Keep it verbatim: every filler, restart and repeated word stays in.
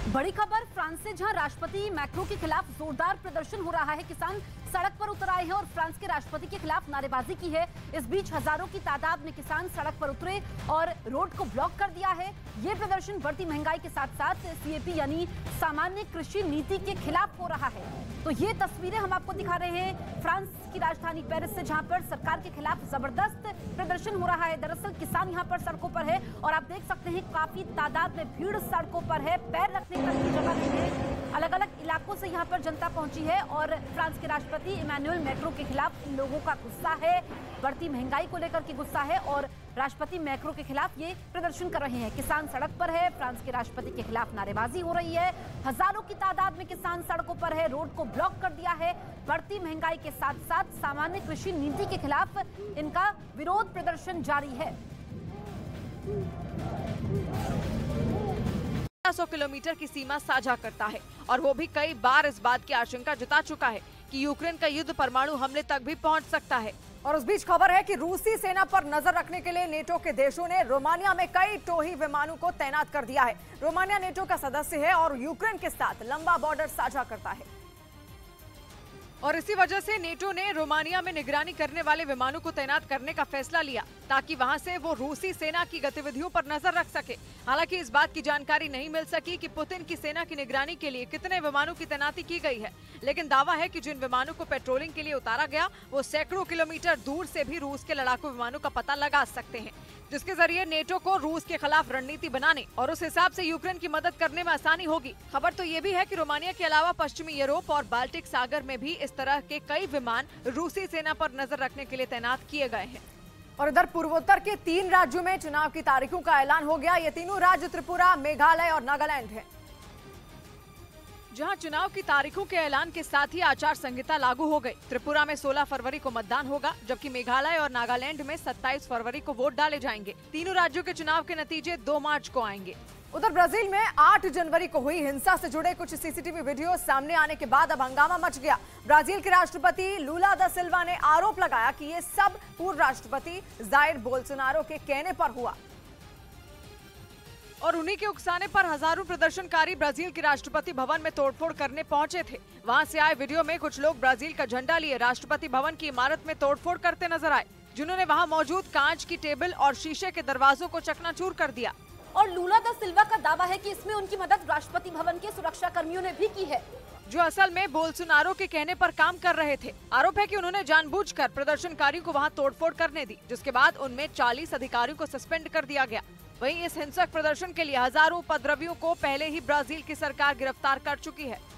बड़ी खबर फ्रांस से, जहां राष्ट्रपति मैक्रों के खिलाफ जोरदार प्रदर्शन हो रहा है। किसान सड़क पर उतर आए हैं और फ्रांस के राष्ट्रपति के खिलाफ नारेबाजी की है। इस बीच हजारों की तादाद में किसान सड़क पर उतरे और रोड को ब्लॉक कर दिया है। ये प्रदर्शन बढ़ती महंगाई के साथ साथ सीएपी यानी सामान्य कृषि नीति के खिलाफ हो रहा है। तो ये तस्वीरें हम आपको दिखा रहे हैं फ्रांस की राजधानी पेरिस से, जहां पर सरकार के खिलाफ जबरदस्त प्रदर्शन हो रहा है। दरअसल किसान यहां पर सड़कों पर है और आप देख सकते हैं काफी तादाद में भीड़ सड़कों पर है, पैर रखने की जगह नहीं है। अलग अलग इलाकों से यहां पर जनता पहुंची है और फ्रांस के राष्ट्रपति इमैनुअल मैक्रों के खिलाफ इन लोगों का गुस्सा है, बढ़ती महंगाई को लेकर के गुस्सा है और राष्ट्रपति मैक्रों के खिलाफ ये प्रदर्शन कर रहे हैं। किसान सड़क पर है, फ्रांस के राष्ट्रपति के खिलाफ नारेबाजी हो रही है। हजारों की तादाद में किसान सड़कों पर है, रोड को ब्लॉक कर दिया है। बढ़ती महंगाई के साथ साथ सामान्य कृषि नीति के खिलाफ इनका विरोध प्रदर्शन जारी है। सौ किलोमीटर की सीमा साझा करता है और वो भी कई बार इस बात की आशंका जता चुका है कि यूक्रेन का युद्ध परमाणु हमले तक भी पहुंच सकता है। और उस बीच खबर है कि रूसी सेना पर नजर रखने के लिए नेटो के देशों ने रोमानिया में कई टोही विमानों को तैनात कर दिया है। रोमानिया नेटो का सदस्य है और यूक्रेन के साथ लंबा बॉर्डर साझा करता है और इसी वजह से नेटो ने रोमानिया में निगरानी करने वाले विमानों को तैनात करने का फैसला लिया ताकि वहां से वो रूसी सेना की गतिविधियों पर नजर रख सके। हालांकि इस बात की जानकारी नहीं मिल सकी कि पुतिन की सेना की निगरानी के लिए कितने विमानों की तैनाती की गई है, लेकिन दावा है कि जिन विमानों को पेट्रोलिंग के लिए उतारा गया वो सैकड़ों किलोमीटर दूर से भी रूस के लड़ाकू विमानों का पता लगा सकते हैं, जिसके जरिए नेटो को रूस के खिलाफ रणनीति बनाने और उस हिसाब से यूक्रेन की मदद करने में आसानी होगी। खबर तो ये भी है कि रोमानिया के अलावा पश्चिमी यूरोप और बाल्टिक सागर में भी इस तरह के कई विमान रूसी सेना पर नजर रखने के लिए तैनात किए गए हैं। और इधर पूर्वोत्तर के तीन राज्यों में चुनाव की तारीखों का ऐलान हो गया। ये तीनों राज्य त्रिपुरा, मेघालय और नागालैंड हैं। जहां चुनाव की तारीखों के ऐलान के साथ ही आचार संहिता लागू हो गई। त्रिपुरा में सोलह फरवरी को मतदान होगा, जबकि मेघालय और नागालैंड में सत्ताईस फरवरी को वोट डाले जाएंगे। तीनों राज्यों के चुनाव के नतीजे दो मार्च को आएंगे। उधर ब्राजील में आठ जनवरी को हुई हिंसा से जुड़े कुछ सीसीटीवी वीडियो सामने आने के बाद अब हंगामा मच गया। ब्राजील के राष्ट्रपति लूला दा सिल्वा ने आरोप लगाया कि ये सब पूर्व राष्ट्रपति जायर बोल्सोनारो के कहने पर हुआ और उन्हीं के उकसाने पर हजारों प्रदर्शनकारी ब्राजील के राष्ट्रपति भवन में तोड़फोड़ करने पहुंचे थे। वहां से आए वीडियो में कुछ लोग ब्राजील का झंडा लिए राष्ट्रपति भवन की इमारत में तोड़फोड़ करते नजर आए, जिन्होंने वहां मौजूद कांच की टेबल और शीशे के दरवाजों को चकनाचूर कर दिया। और लूला दा सिल्वा का दावा है कि इसमें उनकी मदद राष्ट्रपति भवन के सुरक्षा कर्मियों ने भी की है, जो असल में बोल्सोनारो के कहने पर काम कर रहे थे। आरोप है कि उन्होंने जानबूझकर प्रदर्शनकारियों को वहां तोड़फोड़ करने दी, जिसके बाद उनमें चालीस अधिकारियों को सस्पेंड कर दिया गया। वहीं इस हिंसक प्रदर्शन के लिए हजारों उपद्रवियों को पहले ही ब्राजील की सरकार गिरफ्तार कर चुकी है।